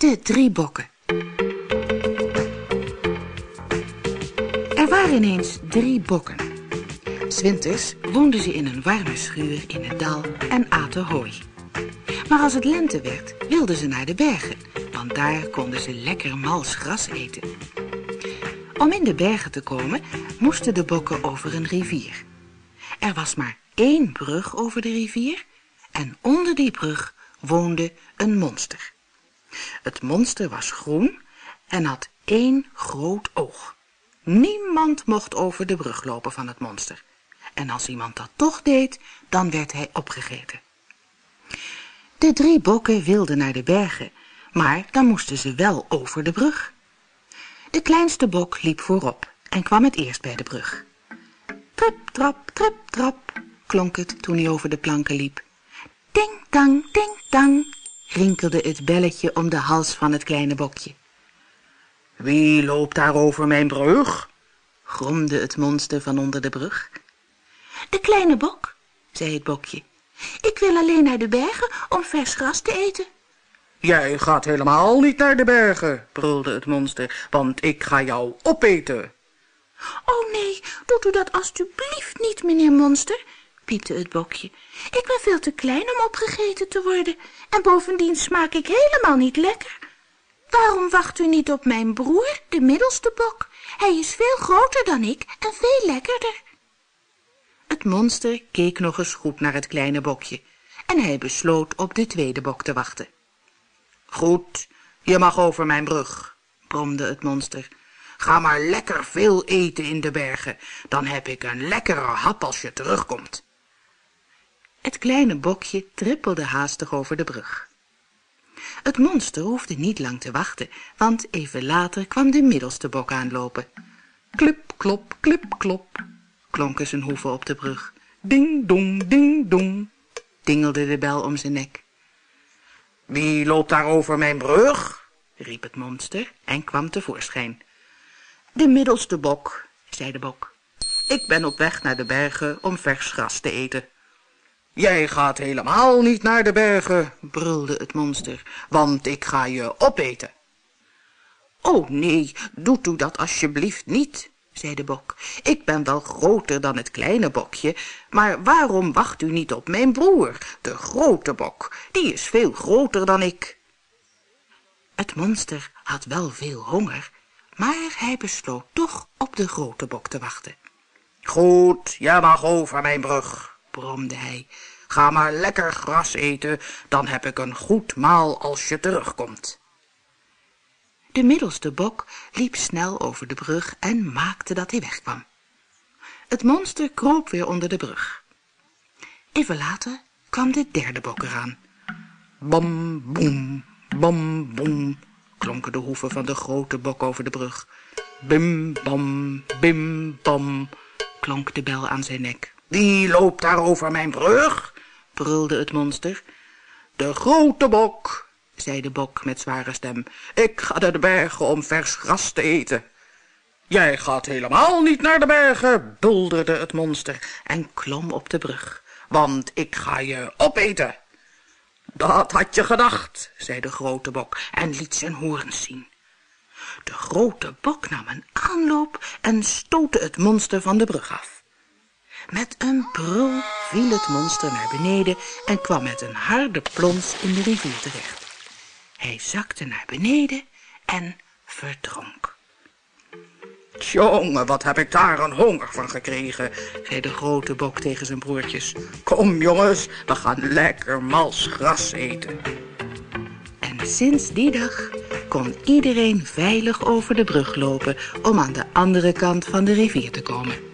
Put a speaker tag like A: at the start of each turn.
A: De 3 bokken. Er waren eens 3 bokken. 's Winters woonden ze in een warme schuur in het dal en aten hooi. Maar als het lente werd, wilden ze naar de bergen, want daar konden ze lekker mals gras eten. Om in de bergen te komen, moesten de bokken over een rivier. Er was maar 1 brug over de rivier en onder die brug woonde een monster. Het monster was groen en had 1 groot oog. Niemand mocht over de brug lopen van het monster. En als iemand dat toch deed, dan werd hij opgegeten. De 3 bokken wilden naar de bergen, maar dan moesten ze wel over de brug. De kleinste bok liep voorop en kwam het eerst bij de brug. Trip, trap, klonk het toen hij over de planken liep. Ting, tang, rinkelde het belletje om de hals van het kleine bokje.
B: Wie loopt daar over mijn brug?
A: Gromde het monster van onder de brug. De kleine bok, zei het bokje. Ik wil alleen naar de bergen om vers gras te eten.
B: Jij gaat helemaal niet naar de bergen, brulde het monster, want ik ga jou opeten.
A: Oh nee, doet u dat alstublieft niet, meneer monster, piepte het bokje. Ik ben veel te klein om opgegeten te worden en bovendien smaak ik helemaal niet lekker. Waarom wacht u niet op mijn broer, de middelste bok? Hij is veel groter dan ik en veel lekkerder. Het monster keek nog eens goed naar het kleine bokje en hij besloot op de tweede bok te wachten.
B: Goed, je mag over mijn brug, bromde het monster. Ga maar lekker veel eten in de bergen, dan heb ik een lekkere hap als je terugkomt.
A: Het kleine bokje trippelde haastig over de brug. Het monster hoefde niet lang te wachten, want even later kwam de middelste bok aanlopen. Klip, klop, klonken zijn hoeven op de brug. Ding, dong, dingelde de bel om zijn nek.
B: Wie loopt daar over mijn brug?
A: Riep het monster en kwam tevoorschijn. De middelste bok, zei de bok. Ik ben op weg naar de bergen om vers gras te eten.
B: Jij gaat helemaal niet naar de bergen,
A: brulde het monster,
B: want ik ga je opeten.
A: Oh nee, doet u dat alsjeblieft niet, zei de bok. Ik ben wel groter dan het kleine bokje, maar waarom wacht u niet op mijn broer, de grote bok? Die is veel groter dan ik. Het monster had wel veel honger, maar hij besloot toch op de grote bok te wachten.
B: Goed, jij mag over mijn brug,
A: bromde hij.
B: Ga maar lekker gras eten, dan heb ik een goed maal als je terugkomt.
A: De middelste bok liep snel over de brug en maakte dat hij wegkwam. Het monster kroop weer onder de brug. Even later kwam de derde bok eraan. Bam, boem, klonken de hoeven van de grote bok over de brug. Bim, bam, klonk de bel aan zijn nek.
B: Wie loopt daar over mijn brug?
A: Brulde het monster.
B: De grote bok, zei de bok met zware stem. Ik ga naar de bergen om vers gras te eten. Jij gaat helemaal niet naar de bergen, bulderde het monster
A: en klom op de brug.
B: Want ik ga je opeten. Dat had je gedacht, zei de grote bok en liet zijn hoorns zien.
A: De grote bok nam een aanloop en stootte het monster van de brug af. Met een brul viel het monster naar beneden en kwam met een harde plons in de rivier terecht. Hij zakte naar beneden en verdronk.
B: Jongen, wat heb ik daar een honger van gekregen,
A: zei de grote bok tegen zijn broertjes.
B: Kom jongens, we gaan lekker mals gras eten.
A: En sinds die dag kon iedereen veilig over de brug lopen om aan de andere kant van de rivier te komen.